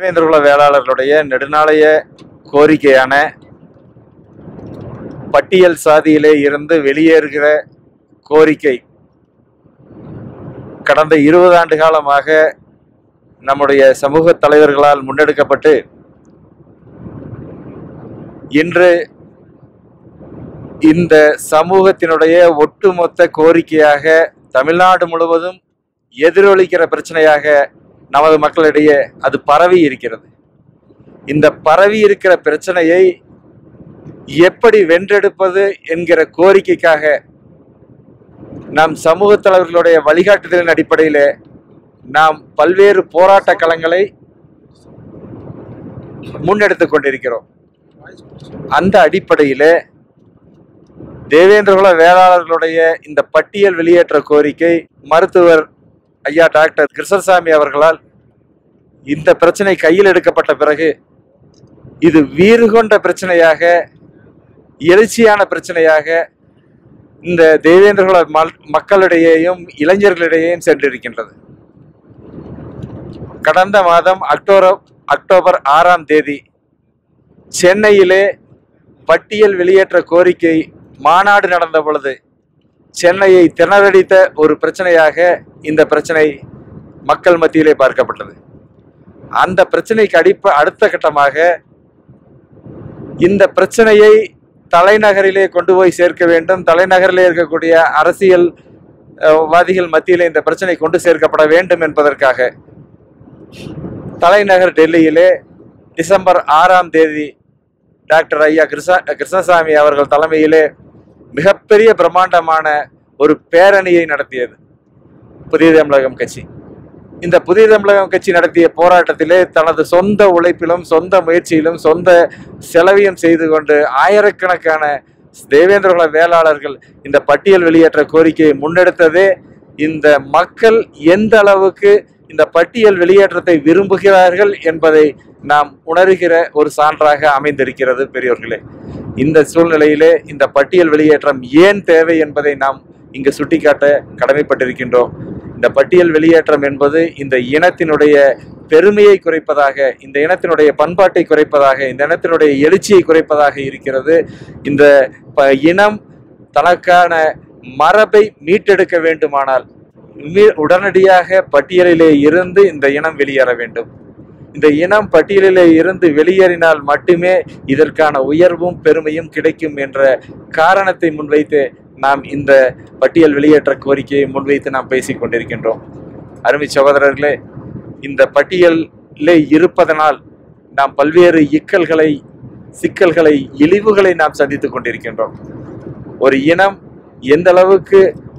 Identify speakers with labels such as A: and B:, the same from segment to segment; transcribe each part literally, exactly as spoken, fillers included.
A: தேவேந்திர வேளாளர்களுடைய நெடுநாளைய கோரிக்கையான பட்டியல் சாதியிலே இருந்து வெளியேறுகிற கோரிக்கை கடந்த இருபது ஆண்டு காலமாக நம்முடைய சமூக தலைவர்களால் முன்னெடுக்கப்பட்டு இன்று இந்த சமூகத்தினுடைய ஒட்டுமொத்த கோரிக்கையாக தமிழ்நாடு முழுவதும் எதிரொலிக்கிற பிரச்சனையாக நமது மக்களிடையே அது பரவி இருக்கிறது. இந்த பரவி இருக்கிற பிரச்சனையை எப்படி வென்றெடுப்பது என்கிற கோரிக்கைக்காக நம் சமூக தலைவர்களுடைய வழிகாட்டுதலின் அடிப்படையில் நாம் பல்வேறு போராட்ட களங்களை முன்னெடுத்துக் கொண்டிருக்கிறோம். அந்த அடிப்படையில் தேவேந்திர வேளாளர்களுடைய இந்த பட்டியல் வெளியேற்ற கோரிக்கை மருத்துவர் ஐயா டாக்டர் கிருஷ்ணசாமி அவர்களால் இந்த பிரச்சனை கையில் எடுக்கப்பட்ட பிறகு இது வீறு கொண்ட பிரச்சனையாக, எழுச்சியான பிரச்சனையாக இந்த தேவேந்திர மக்களிடையேயும் இளைஞர்களிடையேயும் சென்றிருக்கின்றது. கடந்த மாதம் அக்டோபர் அக்டோபர் ஆறாம் தேதி சென்னையிலே பட்டியல் வெளியேற்ற கோரிக்கை மாநாடு நடந்த பொழுது சென்னையை திணறடித்த ஒரு பிரச்சனையாக இந்த பிரச்சனை மக்கள் மத்தியிலே பார்க்கப்பட்டது. அந்த பிரச்சனைக்கு அடிப்ப அடுத்த கட்டமாக இந்த பிரச்சனையை தலைநகரிலே கொண்டு போய் சேர்க்க வேண்டும், தலைநகரிலே இருக்கக்கூடிய அரசியல் வாதிகள் மத்தியிலே இந்த பிரச்சனை கொண்டு சேர்க்கப்பட வேண்டும் என்பதற்காக தலைநகர் டெல்லியிலே டிசம்பர் ஆறாம் தேதி டாக்டர் ஐயா கிருஷ்ண கிருஷ்ணசாமி அவர்கள் தலைமையிலே மிகப்பெரிய பிரம்மாண்டமான ஒரு பேரணியை நடத்தியது புதிய தமிழகம் கட்சி. இந்த புதிய தமிழகம் கட்சி நடத்திய போராட்டத்திலே தனது சொந்த உழைப்பிலும் சொந்த முயற்சியிலும் சொந்த செலவையும் செய்து கொண்டு ஆயிரக்கணக்கான தேவேந்திர வேளாளர்கள் இந்த பட்டியல் வெளியேற்ற கோரிக்கையை முன்னெடுத்ததே இந்த மக்கள் எந்த அளவுக்கு இந்த பட்டியல் வெளியேற்றத்தை விரும்புகிறார்கள் என்பதை நாம் உணர்கிற ஒரு சான்றாக அமைந்திருக்கிறது. பெரியோர்களே, இந்த சூழ்நிலையிலே இந்த பட்டியல் வெளியேற்றம் ஏன் தேவை என்பதை நாம் இங்கு சுட்டிக்காட்ட கடமைப்பட்டிருக்கின்றோம். இந்த பட்டியல் வெளியேற்றம் என்பது இந்த இனத்தினுடைய பெருமையை குறைப்பதாக, இந்த இனத்தினுடைய பண்பாட்டை குறைப்பதாக, இந்த இனத்தினுடைய எழுச்சியை குறைப்பதாக இருக்கிறது. இந்த இனம் தனக்கான மரபை மீட்டெடுக்க வேண்டுமானால் உடனடியாக பட்டியலிலே இருந்து இந்த இனம் வெளியேற வேண்டும். இந்த இனம் பட்டியலிலே இருந்து வெளியேறினால் மட்டுமே இதற்கான உயர்வும் பெருமையும் கிடைக்கும் என்ற காரணத்தை முன்வைத்து நாம் இந்த பட்டியல் வெளியேற்ற கோரிக்கையை முன்வைத்து நாம் பேசிக் கொண்டிருக்கின்றோம். அருமை சகோதரர்களே, இந்த பட்டியலிலே இருப்பதனால் நாம் பல்வேறு இக்கல்களை, சிக்கல்களை, இழிவுகளை நாம் சந்தித்துக் கொண்டிருக்கின்றோம். ஒரு இனம் எந்த அளவுக்கு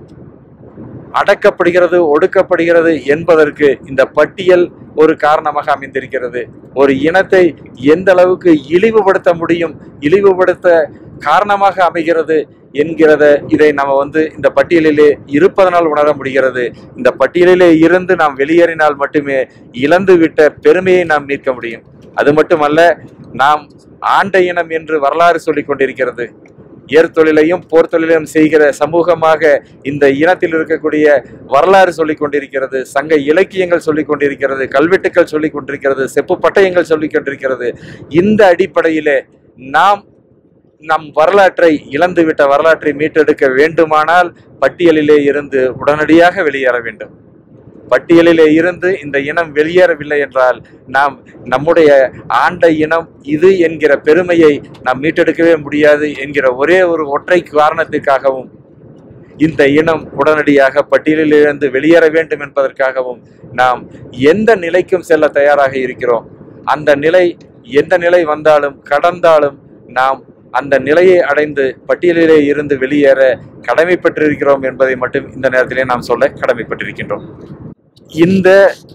A: அடக்கப்படுகிறது, ஒடுக்கப்படுகிறது என்பதற்கு இந்த பட்டியல் ஒரு காரணமாக அமைந்திருக்கிறது. ஒரு இனத்தை எந்த அளவுக்கு இழிவுபடுத்த முடியும், இழிவுபடுத்த காரணமாக அமைகிறது என்கிறத இதை நம்ம வந்து இந்த பட்டியலிலே இருப்பதனால் உணர முடிகிறது. இந்த பட்டியலிலே இருந்து நாம் வெளியேறினால் மட்டுமே இழந்துவிட்ட பெருமையை நாம் மீட்க முடியும். அது மட்டுமல்ல, நாம் ஆண்ட இனம் என்று வரலாறு சொல்லிக் கொண்டிருக்கிறது. ஏர் தொழிலையும் போர் தொழிலையும் செய்கிற சமூகமாக இந்த இனத்தில் இருக்கக்கூடிய வரலாறு சொல்லிக் கொண்டிருக்கிறது. சங்க இலக்கியங்கள் சொல்லிக் கொண்டிருக்கிறது, கல்வெட்டுக்கள் சொல்லிக் கொண்டிருக்கிறது, செப்பு பட்டயங்கள் சொல்லிக் கொண்டிருக்கிறது. இந்த அடிப்படையிலே நாம் நம் வரலாற்றை, இழந்துவிட்ட வரலாற்றை மீட்டெடுக்க வேண்டுமானால் பட்டியலிலே இருந்து உடனடியாக வெளியேற வேண்டும். பட்டியலிலே இருந்து இந்த இனம் வெளியேறவில்லை என்றால் நாம் நம்முடைய ஆண்ட இனம் இது என்கிற பெருமையை நாம் மீட்டெடுக்கவே முடியாது என்கிற ஒரே ஒரு ஒற்றை காரணத்திற்காகவும் இந்த இனம் உடனடியாக பட்டியலிலிருந்து வெளியேற வேண்டும் என்பதற்காகவும் நாம் எந்த நிலைக்கும் செல்ல தயாராக இருக்கிறோம். அந்த நிலை எந்த நிலை வந்தாலும் கடந்தாலும் நாம் அந்த நிலையை அடைந்து பட்டியலிலே இருந்து வெளியேற கடமைப்பட்டிருக்கிறோம் என்பதை மட்டும் இந்த நேரத்திலே நாம் சொல்ல கடமைப்பட்டிருக்கின்றோம். இந்த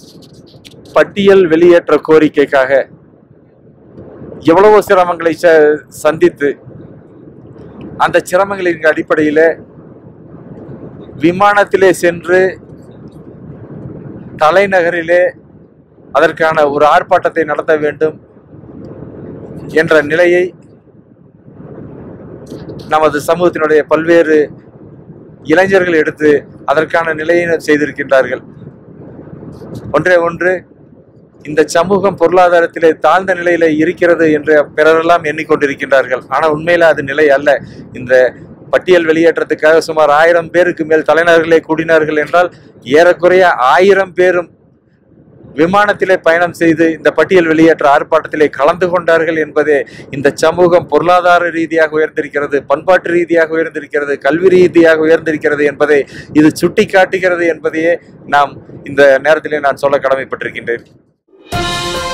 A: பட்டியல் வெளியேற்ற கோரிக்கைக்காக எவ்வளவோ சிரமங்களை சந்தித்து அந்த சிரமங்களின் அடிப்படையில் விமானத்திலே சென்று தலைநகரிலே அதற்கான ஒரு ஆர்ப்பாட்டத்தை நடத்த வேண்டும் என்ற நிலையை நமது சமூகத்தினுடைய பல்வேறு இளைஞர்கள் எடுத்து அதற்கான நிலையை செய்திருக்கின்றார்கள். ஒன்றே ஒன்று, இந்த சமூகம் பொருளாதாரத்திலே தாழ்ந்த நிலையில இருக்கிறது என்று பிறரெல்லாம் எண்ணிக்கொண்டிருக்கின்றார்கள். ஆனால் உண்மையில அது நிலை அல்ல. இந்த பட்டியல் வெளியேற்றத்துக்காக சுமார் ஆயிரம் பேருக்கு மேல் தலைநகர்களே கூடினார்கள் என்றால் ஏறக்குறைய ஆயிரம் பேரும் விமானத்திலே பயணம் செய்து இந்த பட்டியல் வெளியேற்ற ஆர்ப்பாட்டத்திலே கலந்து கொண்டார்கள் என்பதே இந்த சமூகம் பொருளாதார ரீதியாக உயர்ந்திருக்கிறது, பண்பாட்டு ரீதியாக உயர்ந்திருக்கிறது, கல்வி ரீதியாக உயர்ந்திருக்கிறது என்பதை இது சுட்டி காட்டுகிறது என்பதையே நாம் இந்த நேரத்திலே நான் சொல்ல கடமைப்பட்டிருக்கின்றேன்.